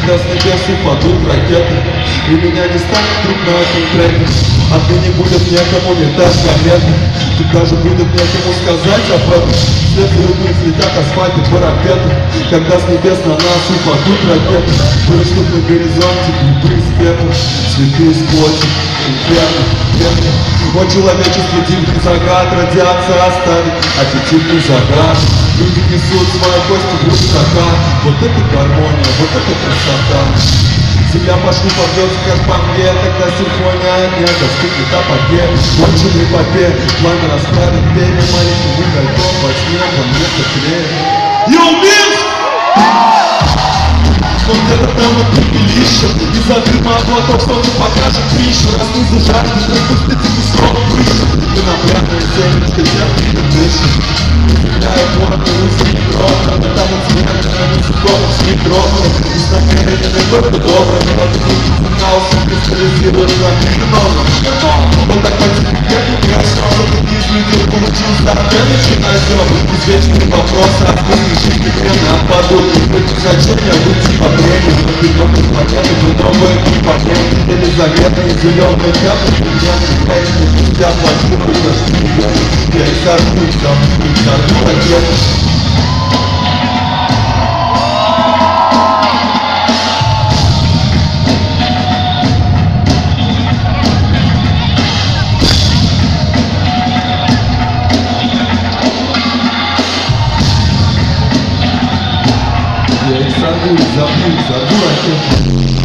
Когда с небес упадут ракеты, и меня не станет вдруг на этом треке. Отныне будет некому метать кометы, и даже будет некому сказать об этом. Все взрывы взлетят асфальты, парапеты. Когда с небес на нас упадут ракеты, вырастут на горизонте клубы из пепла, цветы из плоти, инферно, пепла. Вот человечество дивный загад, радиация оставит аппетитный загад. Люди несут свои кости в рюкзаках. Вот это гармония, вот это красота. Земля по шву пойдется, как по мне. Тогда симфония огня достигнет апогея. Конченый попе, пламя расправит перья. Маленьким угольком во тьме во мне теплее. Юбилс! Вот это там вот пепелище. Из-за дыма облаков солнце покажет пищу. Раз снизу жаркий, пропустите бескровно выше. И напрямая семечко терпит и дышит. Земля и город, и русский кровно. Но там от смерти на высоком с микрофоном. И с намерениями только добрыми. Но тут хаосом кристаллизируется виновным. Он так по-типу я сразу таки из людей получил старт. Я начинаю все извечные вопросы. А вы жизни хрена падут. Зачем я выйти по времени? Но ты только планеты, мы новые компоненты. Елизаветные зеленые капли, пигменты. Эти пустя платируют наши пигменты. Я их сорву, сорву ракеты. Я их сорву, забыл ракеты.